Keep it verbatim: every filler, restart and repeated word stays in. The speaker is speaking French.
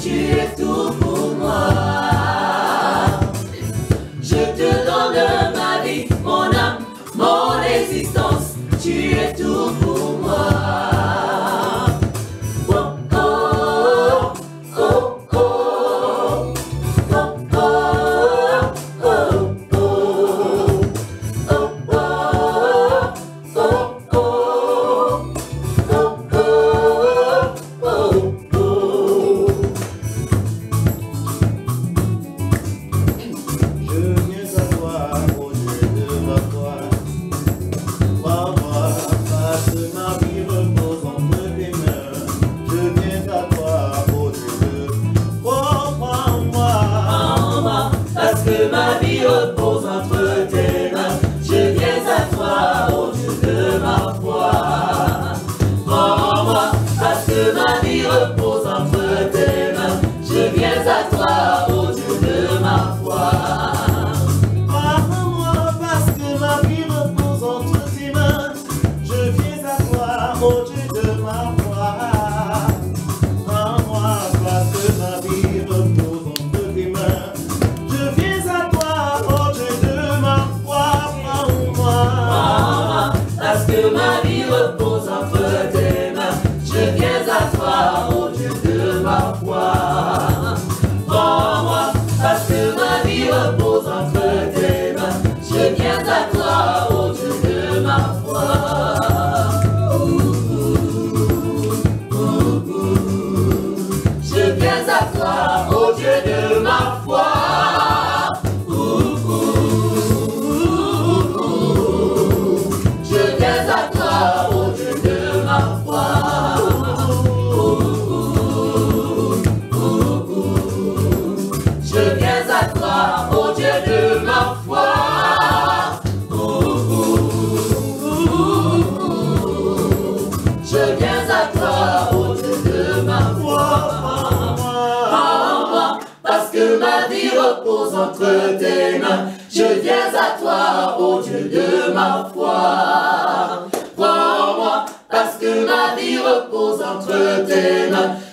tu es tout pour moi. Je te donne ma vie, mon âme, mon existence, tu es tout pour moi. Ma vie repose entre tes mains, je viens à toi, ô Dieu de ma foi. Prends-moi, parce que ma vie repose entre tes mains, je viens à toi, ô Dieu de ma foi. Prends-moi, parce que ma vie repose entre tes mains, je viens à toi, ô Dieu de ma foi. Prends-moi, parce que ma vie repose entre tes mains, je viens à toi, ô Dieu de ma foi. Prends-moi, parce que ma vie repose entre tes mains, je viens à toi, ô Dieu de ma foi. Prends-moi, parce que ma vie repose entre tes mains, je viens à toi, ô Dieu de ma foi. Je viens à toi, ô Dieu de ma foi. Ma vie repose entre tes mains, je viens à toi, ô Dieu de ma foi. Prends-moi, parce que ma vie repose entre tes mains,